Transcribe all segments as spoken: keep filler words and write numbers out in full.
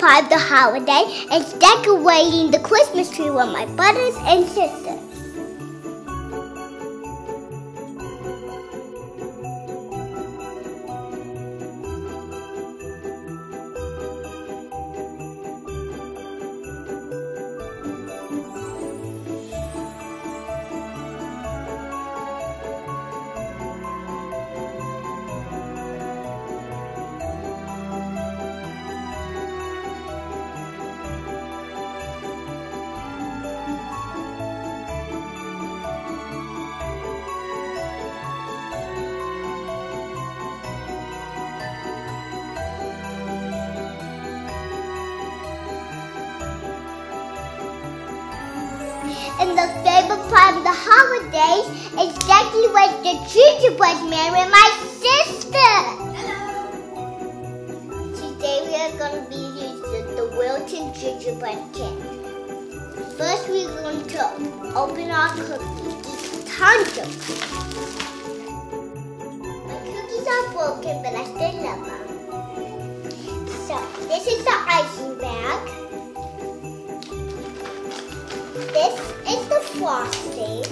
part of the holiday is decorating the Christmas tree with my brothers and sisters. And the favorite part of the holidays is decorating the gingerbread man with my sister. Today we are going to be using the Wilton gingerbread kit. First we're going to open our cookies. These tons of cookies. My cookies are broken, but I still love them. So this is the icing bag. This is the frosting,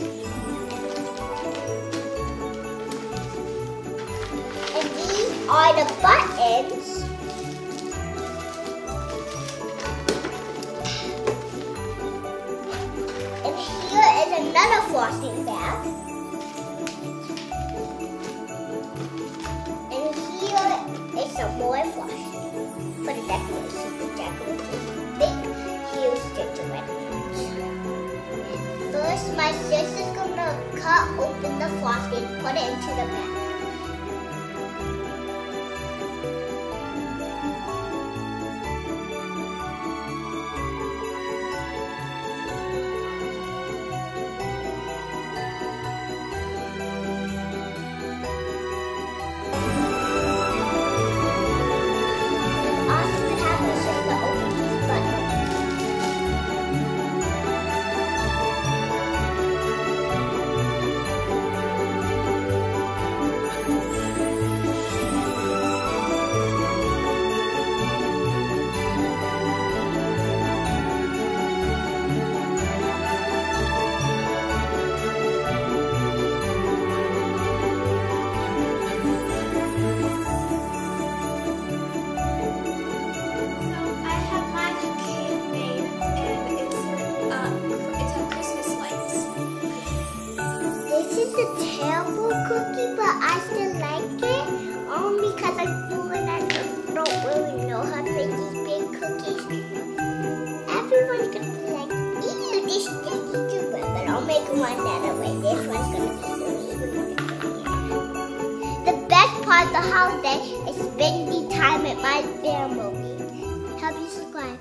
and these are the buttons, and here is another frosting bag, and here is some more frosting for the decoration. The decoration big, huge gingerbread. First, my sister's gonna cut open the frosting, put it into the bag. Also, we have my sister open these buttons. It's a terrible cookie, but I still like it. Only because I'm full and I don't really know how to make these big cookies. Everyone's gonna be like, ew, this sticky stupid. But I'll make one that way. This one's gonna be really good. The best part of the holiday is spending time with my family. Help you subscribe.